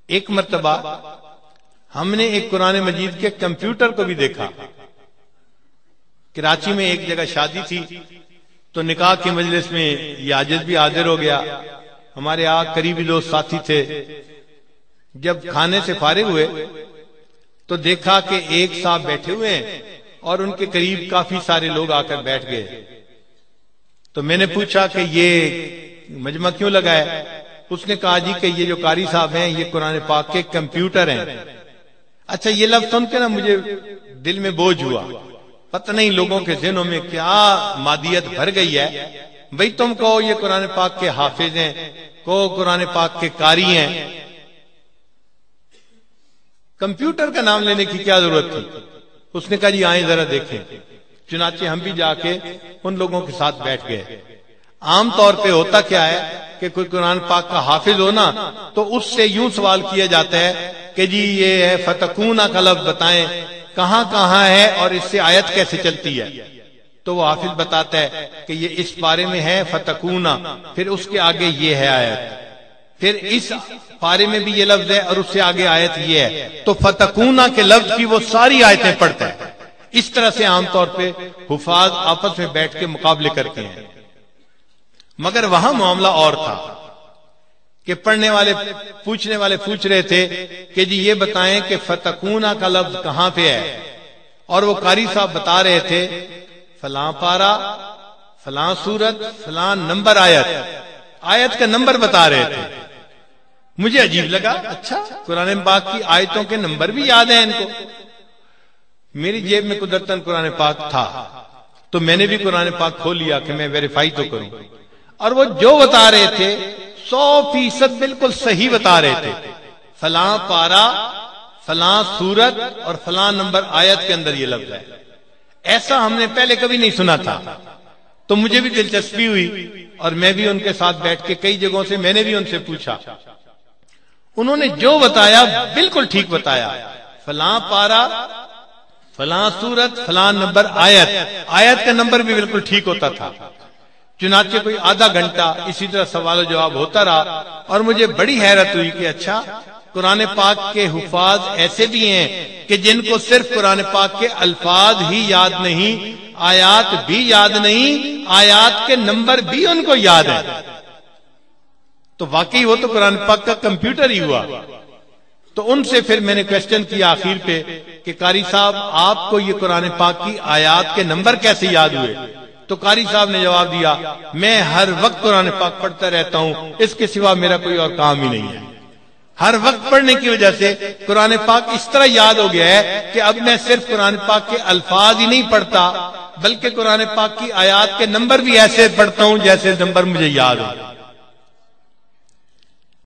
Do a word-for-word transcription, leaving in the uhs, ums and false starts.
ایک مرتبہ ہم نے ایک قرآن مجید کے کمپیوٹر کو بھی دیکھا. کراچی میں ایک جگہ شادی تھی تو نکاح کی مجلس میں یہ عاجز بھی حاضر ہو گیا. ہمارے آ قریبی دوست ساتھی تھے. جب کھانے سے فارغ ہوئے تو دیکھا کہ ایک صاحب بیٹھے ہوئے ہیں اور ان کے قریب کافی سارے لوگ آ کر بیٹھ گئے. تو میں نے پوچھا کہ یہ مجمع کیوں لگا ہے؟ اس نے کہا جی کہ یہ جو قاری صاحب ہیں یہ قرآن پاک کے کمپیوٹر ہیں. اچھا یہ لفظ سن کے نا مجھے دل میں بوجھ ہوا. پتہ نہیں لوگوں کے ذہنوں میں کیا مادیت بھر گئی ہے. بھئی تم کہو یہ قرآن پاک کے حافظ ہیں, کہو قرآن پاک کے قاری ہیں. کمپیوٹر کا نام لینے کی کیا ضرورت تھی؟ اس نے کہا جی آئیں ذرا دیکھیں. چنانچہ ہم بھی جا کے ان لوگوں کے ساتھ بیٹھ گئے. عام طور پہ ہوتا کیا ہے کہ کوئی قرآن پاک کا حافظ ہونا تو اس سے یوں سوال کیا جاتا ہے کہ جی یہ ہے فتکونا کا لفظ بتائیں کہاں کہاں ہے اور اس سے آیت کیسے چلتی ہے. تو وہ حافظ بتاتا ہے کہ یہ اس بارے میں ہے فتکونا, پھر اس کے آگے یہ ہے آیت, پھر اس پارے میں بھی یہ لفظ ہے اور اس سے آگے آیت یہ ہے. تو فتکونا کے لفظ کی وہ ساری آیتیں پڑھتا ہے. اس طرح سے عام طور پہ حفاظ آپس میں بیٹھ کے مقابلے کرتے ہیں. مگر وہاں معاملہ اور تھا کہ پڑھنے والے پوچھنے والے پوچھ رہے تھے کہ جی یہ بتائیں کہ فتکونا کا لفظ کہاں پہ ہے, اور وہ قاری صاحب بتا رہے تھے فلاں پارا, فلاں سورت, فلاں نمبر آیت. آیت کا نمبر بتا رہے تھے. مجھے عجیب لگا, اچھا قرآن پاک کی آیتوں کے نمبر بھی یاد ہیں ان کو. میری جیب میں قدرتاً قرآن پاک تھا تو میں نے بھی قرآن پاک کھول لیا کہ میں ویریفائی تو کروں. اور وہ جو بتا رہے تھے سو فیصد بالکل صحیح بتا رہے تھے. فلاں پارا, فلاں سورت اور فلاں نمبر آیت کے اندر یہ لفظ ہے. ایسا ہم نے پہلے کبھی نہیں سنا تھا. تو مجھے بھی دلچسپی ہوئی اور میں بھی ان کے ساتھ بیٹھ کے کئی جگہوں سے میں نے بھی ان سے پوچھا. انہوں نے جو بتایا بالکل ٹھیک بتایا. فلاں پارا, فلاں سورت, فلاں نمبر آیت. آیت کا نمبر بھی بالکل ٹھیک ہوتا تھا. چنانچہ کوئی آدھا گھنٹہ اسی طرح سوال و جواب ہوتا رہا اور مجھے بڑی حیرت ہوئی کہ اچھا قرآن پاک کے حفاظ ایسے بھی ہیں کہ جن کو صرف قرآن پاک کے الفاظ ہی یاد نہیں, آیات بھی یاد نہیں, آیات کے نمبر بھی ان کو یاد ہے. تو واقعی وہ تو قرآن پاک کا کمپیوٹر ہی ہوا. تو ان سے پھر میں نے کوشچن کیا آخر پہ کہ قاری صاحب آپ کو یہ قرآن پاک کی آیات کے نمبر کیسے یاد ہوئے؟ تو قاری صاحب نے جواب دیا میں ہر وقت قرآن پاک پڑھتا رہتا ہوں, اس کے سوا میرا کوئی اور کام ہی نہیں ہے. ہر وقت پڑھنے کی وجہ سے قرآن پاک اس طرح یاد ہو گیا ہے کہ اب میں صرف قرآن پاک کے الفاظ ہی نہیں پڑھتا بلکہ قرآن پاک کی آیات کے نمبر بھی ایسے پڑھتا ہوں جیسے نمبر مجھے یاد ہو.